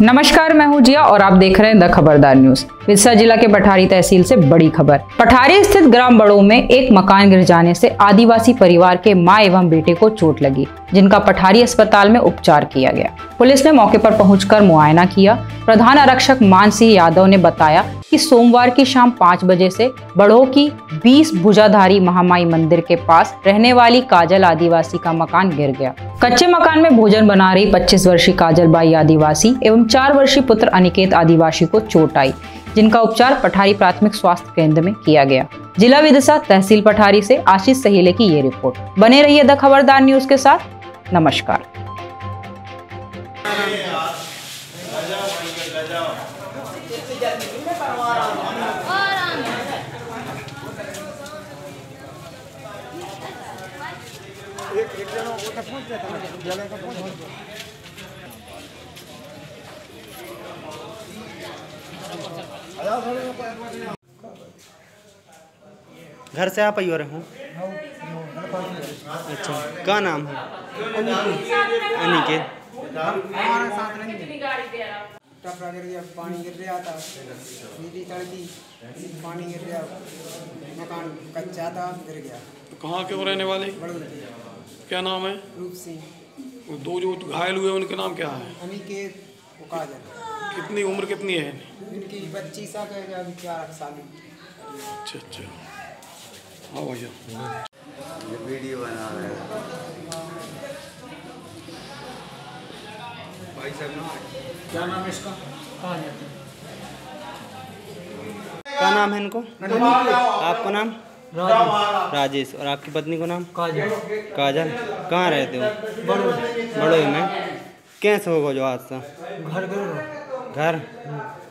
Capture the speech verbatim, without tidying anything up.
नमस्कार, मैं हूं जिया और आप देख रहे हैं द खबरदार न्यूज। विदिशा जिला के पठारी तहसील से बड़ी खबर। पठारी स्थित ग्राम बड़ो में एक मकान गिर जाने से आदिवासी परिवार के मां एवं बेटे को चोट लगी, जिनका पठारी अस्पताल में उपचार किया गया। पुलिस ने मौके पर पहुंचकर मुआयना किया। प्रधान आरक्षक मान सिंह यादव ने बताया कि सोमवार की शाम पाँच बजे से बड़ो की बीस भुजाधारी महामाई मंदिर के पास रहने वाली काजल आदिवासी का मकान गिर गया। कच्चे मकान में भोजन बना रही पच्चीस वर्षीय काजल बाई आदिवासी एवं चार वर्षीय पुत्र अनिकेत आदिवासी को चोट आई, जिनका उपचार पठारी प्राथमिक स्वास्थ्य केंद्र में किया गया। जिला विदिशा तहसील पठारी से आशीष सहीले की ये रिपोर्ट। बने रहिए द खबरदार न्यूज के साथ। नमस्कार। घर से आप आई हो रहे हो? अच्छा, क्या नाम है? अनिकेत। हमारे साथ नहीं टपरा गिर गया, पानी गिर रहा था, सीधी सड़की पानी गिर गया, मकान कच्चा था, गिर गया। तो कहाँ के हो रहने वाले? बड़ौती। क्या नाम है? रूप सिंह। वो दो जो घायल हुए उनके नाम क्या है? अनिकेत काजल। कितनी उम्र कितनी है? इनकी पच्चीस साल है, अभी चार साल। अच्छा अच्छा, हाँ भैया। ये वीडियो बना रहे हैं भाई साहब। क्या नाम है इसका? क्या नाम है इनको? आपका नाम? राजेश। और आपकी पत्नी को नाम? काजल। काजल। कहाँ रहते हो? बड़ो। बड़ोई में। कैसे होगा जो हादसा? घर घर घर